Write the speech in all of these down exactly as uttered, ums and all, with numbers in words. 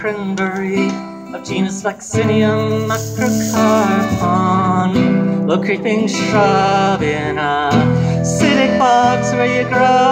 cranberry of genus Vaccinium macrocarpon, low creeping shrub in acidic bogs where you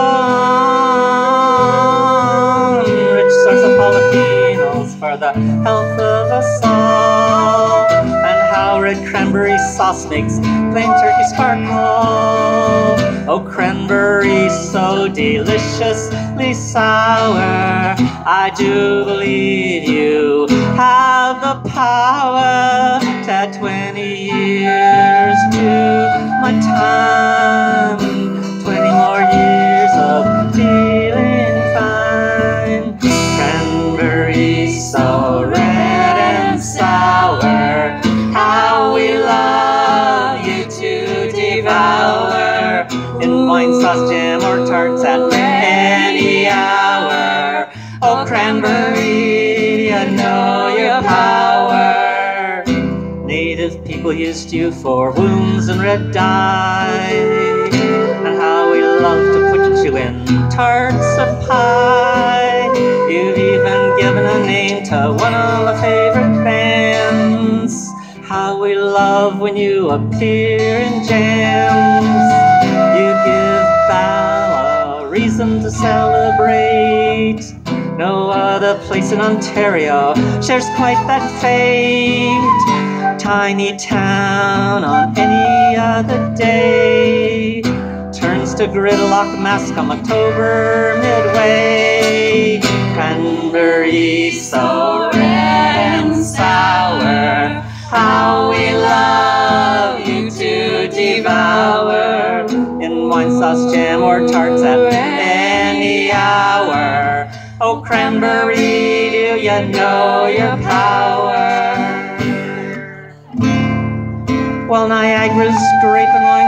grow, rich source of polyphenols for the health of us all, and how red cranberry sauce makes plain turkey sparkle. Oh, cranberry so deliciously sour, I do believe you have the power to add twenty years to my time, twenty more years of feeling fine. Cranberry so red and sour, how we love you to devour, in wine sauce, jam, or tarts at any hour. Oh, cranberry, I know your power. Native people used you for wounds and red dye, and how we love to put you in tarts of pie. You've even given a name to one of my favorite bands. How we love when you appear in jams. You give Val a reason to celebrate. No other place in Ontario shares quite that fate. Tiny town on any other day turns to gridlock mask come October midway. Cranberry so red and sour, how we love you to devour, in wine sauce, jam, or tarts at any hour. Oh, cranberry, do you know your power? Well, Niagara's Grape and Wine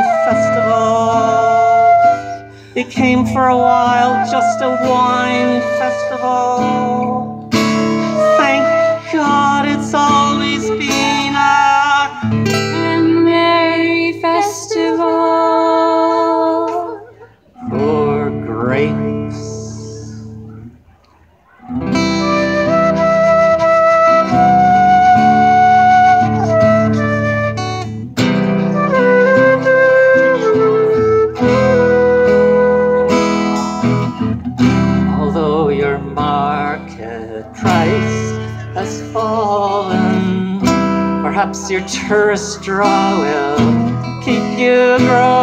Festival became for a while just a wine festival. Thank God it's always been a cranberry festival for grapes. Although your market price has fallen, perhaps your tourist draw will keep you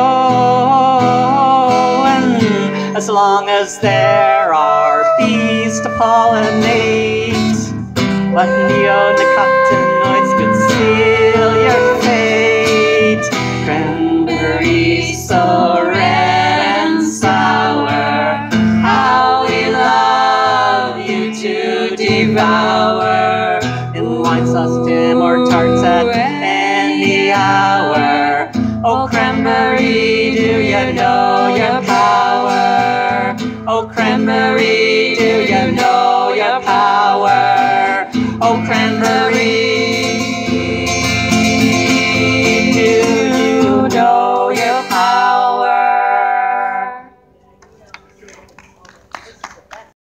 growing, as long as there are bees to pollinate. But neonicotinoids could seal your fate. Cranberry so red and sour, how we love you to devour, in wine sauce, jam, or tarts at any hour. Oh, cranberry, do you know your power? Oh, cranberry, do you know your power? Oh, cranberry,